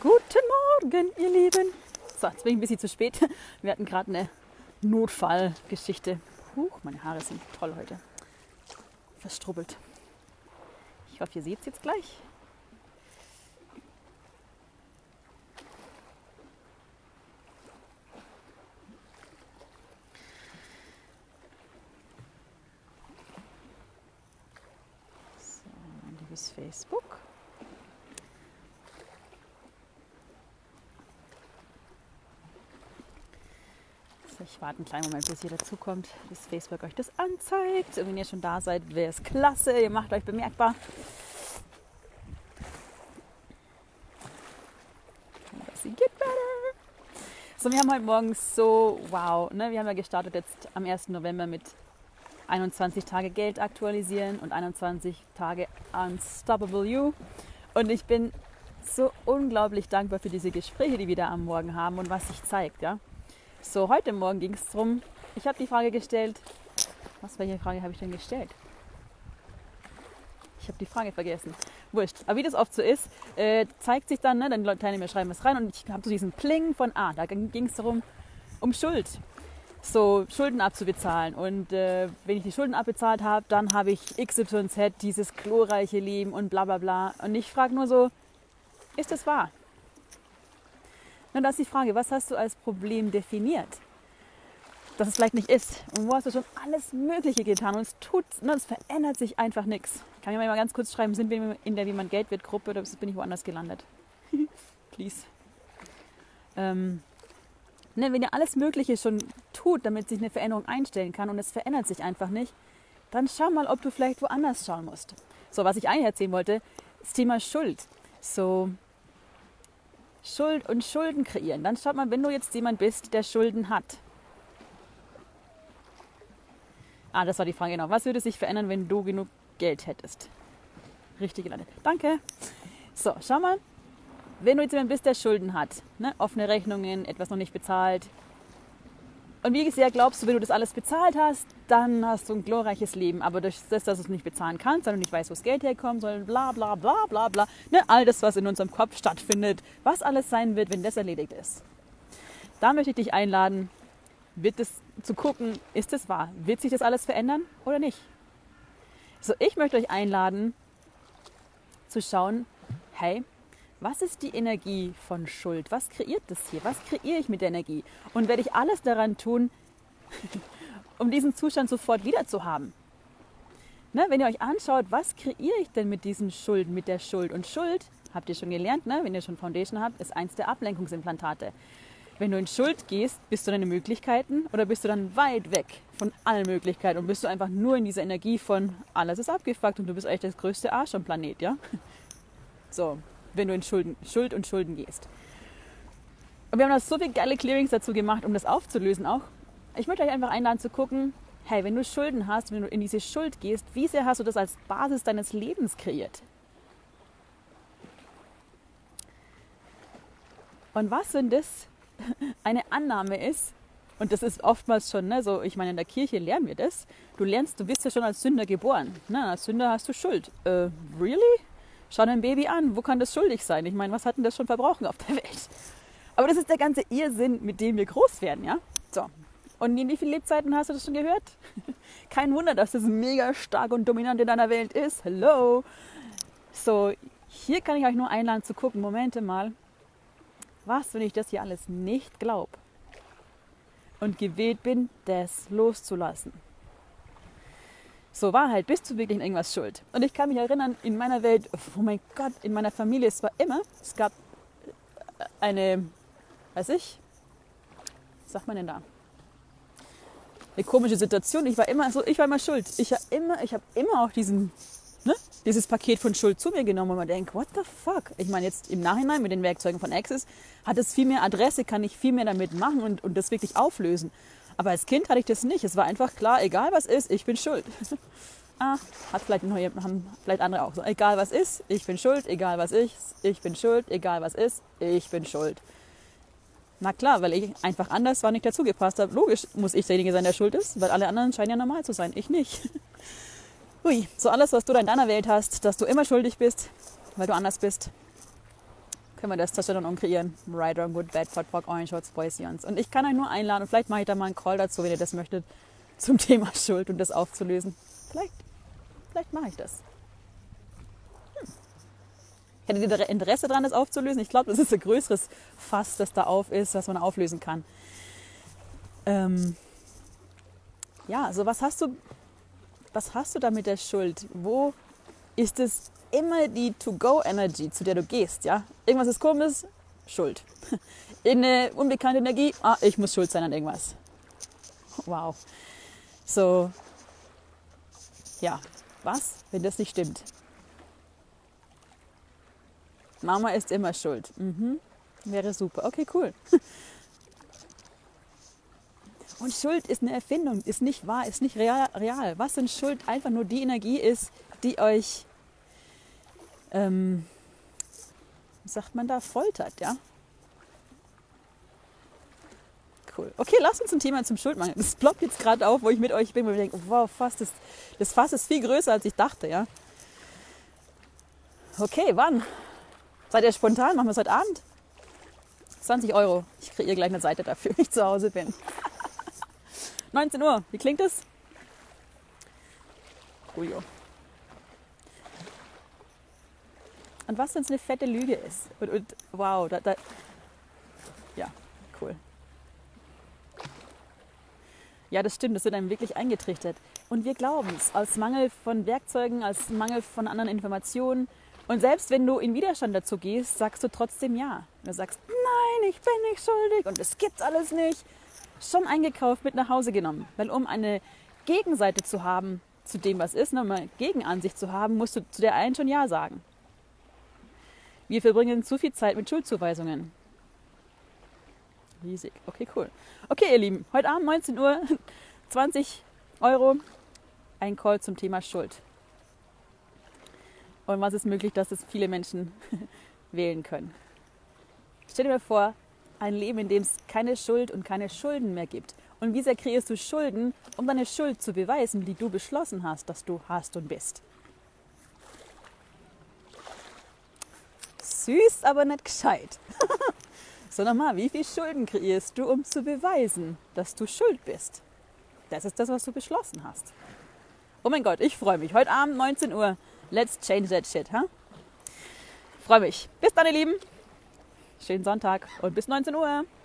Guten Morgen, ihr Lieben. So, jetzt bin ich ein bisschen zu spät. Wir hatten gerade eine Notfallgeschichte. Meine Haare sind toll heute. Verstrubbelt. Ich hoffe, ihr seht es jetzt gleich. So, mein liebes Facebook. Ich warte einen kleinen Moment, bis ihr dazukommt, bis Facebook euch das anzeigt. Und wenn ihr schon da seid, wäre es klasse. Ihr macht euch bemerkbar. So, wir haben heute Morgen wow, ne? Wir haben ja gestartet jetzt am 1. November mit 21 Tage Geld aktualisieren und 21 Tage Unstoppable You. Und ich bin so unglaublich dankbar für diese Gespräche, die wir da am Morgen haben und was sich zeigt, ja. So, heute Morgen ging es darum, ich habe die Frage gestellt, welche Frage habe ich denn gestellt? Ich habe die Frage vergessen. Wurscht. Aber wie das oft so ist, zeigt sich dann, ne, dann die Teilnehmer schreiben was rein und ich habe so diesen Pling von, da ging es darum, um Schuld. So, Schulden abzubezahlen. Und wenn ich die Schulden abbezahlt habe, dann habe ich XYZ, dieses glorreiche Leben und bla bla bla. Und ich frage nur so, ist das wahr? Und das ist die Frage, was hast du als Problem definiert? Dass es vielleicht nicht ist. Und wo hast du schon alles Mögliche getan? Und es verändert sich einfach nichts. Kann ich mal ganz kurz schreiben, sind wir in der Wie man Geld wird Gruppe oder bin ich woanders gelandet? Please. Wenn ihr alles Mögliche schon tut, damit sich eine Veränderung einstellen kann und es verändert sich einfach nicht, dann schau mal, ob du vielleicht woanders schauen musst. So, was ich eigentlich erzählen wollte, das Thema Schuld. So, Schuld und Schulden kreieren. Dann schaut mal, wenn du jetzt jemand bist, der Schulden hat. Das war die Frage, genau. Was würde sich verändern, wenn du genug Geld hättest? Richtig gelandet. Danke. So, schau mal. Wenn du jetzt jemand bist, der Schulden hat, ne? Offene Rechnungen, etwas noch nicht bezahlt. Und wie sehr glaubst du, wenn du das alles bezahlt hast, dann hast du ein glorreiches Leben. Aber durch das, dass du es nicht bezahlen kannst, weil du nicht weißt, wo das Geld herkommt, sondern bla bla bla bla bla. Ne? All das, was in unserem Kopf stattfindet, was alles sein wird, wenn das erledigt ist. Da möchte ich dich einladen, zu gucken, ist das wahr? Wird sich das alles verändern oder nicht? So, ich möchte euch einladen, zu schauen, hey, was ist die Energie von Schuld? Was kreiert das hier? Was kreiere ich mit der Energie? Und werde ich alles daran tun, um diesen Zustand sofort wieder zu haben? Ne, wenn ihr euch anschaut, was kreiere ich denn mit diesen Schulden, mit der Schuld? Und Schuld, habt ihr schon gelernt, ne? Wenn ihr schon Foundation habt, ist eins der Ablenkungsimplantate. Wenn du in Schuld gehst, bist du deine Möglichkeiten oder bist du dann weit weg von allen Möglichkeiten und bist du einfach nur in dieser Energie von alles ist abgefuckt und du bist echt das größte Arsch am Planet, ja? So. Wenn du in Schuld und Schulden gehst. Und wir haben da so viele geile Clearings dazu gemacht, um das aufzulösen auch. Ich möchte euch einfach einladen zu gucken, hey, wenn du Schulden hast, wenn du in diese Schuld gehst, wie sehr hast du das als Basis deines Lebens kreiert? Und was, wenn das eine Annahme ist, und das ist oftmals schon, ne, so, ich meine, in der Kirche lernen wir das, du bist ja schon als Sünder geboren. Ne? Als Sünder hast du Schuld. Really? Schau dein Baby an, wo kann das schuldig sein? Ich meine, was hat denn das schon verbrochen auf der Welt? Aber das ist der ganze Irrsinn, mit dem wir groß werden, ja? So. Und in wie vielen Lebzeiten hast du das schon gehört? Kein Wunder, dass das mega stark und dominant in deiner Welt ist. Hello! So, hier kann ich euch nur einladen zu gucken, Momente mal, was, wenn ich das hier alles nicht glaube und gewählt bin, das loszulassen? So, Wahrheit, bist du wirklich in irgendwas schuld? Und ich kann mich erinnern, in meiner Welt, oh mein Gott, in meiner Familie, es gab eine, was sagt man denn da? Eine komische Situation. Ich war immer schuld. Ich habe immer auch dieses Paket von Schuld zu mir genommen und man denkt, what the fuck? Ich meine, jetzt im Nachhinein mit den Werkzeugen von Access hat es viel mehr Adresse, kann ich viel mehr damit machen und das wirklich auflösen. Aber als Kind hatte ich das nicht. Es war einfach klar, egal was ist, ich bin schuld. Haben vielleicht andere auch so. Egal was ist, ich bin schuld. Egal was ist, ich bin schuld. Egal was ist, ich bin schuld. Na klar, weil ich einfach anders war, nicht dazu gepasst habe. Logisch muss ich derjenige sein, der schuld ist, weil alle anderen scheinen ja normal zu sein. Ich nicht. Ui, so alles, was du da in deiner Welt hast, dass du immer schuldig bist, weil du anders bist, Können wir das Zerstörung umkreieren. Right, wrong, good, bad, pot, pock, orange, hot, spicy uns. Und ich kann euch nur einladen, und vielleicht mache ich da mal einen Call dazu, wenn ihr das möchtet, zum Thema Schuld und das aufzulösen. Vielleicht mache ich das. Hättet ihr da Interesse daran, das aufzulösen? Ich glaube, das ist ein größeres Fass, das da auf ist, was man auflösen kann. Ja, also was hast du da mit der Schuld? Wo ist es immer die To-Go-Energy, zu der du gehst? Ja? Irgendwas ist komisch, Schuld. Eine unbekannte Energie, ich muss schuld sein an irgendwas. Wow. So, ja, was, wenn das nicht stimmt? Mama ist immer schuld. Wäre super. Okay, cool. Und Schuld ist eine Erfindung, ist nicht wahr, ist nicht real. Was denn Schuld einfach nur die Energie ist, die euch, wie sagt man da, foltert, ja? Cool. Okay, lasst uns ein Thema zum Schuldmangel. Das ploppt jetzt gerade auf, wo ich mit euch bin, wo ich denke, wow, das Fass ist viel größer, als ich dachte, ja? Okay, wann? Seid ihr spontan? Machen wir es heute Abend? 20 €. Ich kreiere gleich eine Seite dafür, wenn ich zu Hause bin. 19 Uhr. Wie klingt es? Coolio. Und was, wenn es eine fette Lüge ist? Und wow, ja, cool. Ja, das stimmt, das wird einem wirklich eingetrichtert. Und wir glauben es, aus Mangel von Werkzeugen, aus Mangel von anderen Informationen. Und selbst wenn du in Widerstand dazu gehst, sagst du trotzdem ja. Du sagst, nein, ich bin nicht schuldig und das gibt's alles nicht. Schon eingekauft, mit nach Hause genommen. Weil um eine Gegenseite zu haben zu dem, was ist, um eine Gegenansicht zu haben, musst du zu der einen schon ja sagen. Wir verbringen zu viel Zeit mit Schuldzuweisungen. Riesig. Okay, cool. Okay, ihr Lieben, heute Abend 19 Uhr, 20 €, ein Call zum Thema Schuld. Und was ist möglich, dass es viele Menschen wählen können. Stell dir mal vor, ein Leben, in dem es keine Schuld und keine Schulden mehr gibt. Und wie sehr kreierst du Schulden, um deine Schuld zu beweisen, die du beschlossen hast, dass du hast und bist. Süß, aber nicht gescheit. So nochmal, wie viel Schulden kreierst du, um zu beweisen, dass du schuld bist? Das ist das, was du beschlossen hast. Oh mein Gott, ich freue mich. Heute Abend 19 Uhr. Let's change that shit, huh? Freue mich. Bis dann, ihr Lieben. Schönen Sonntag und bis 19 Uhr.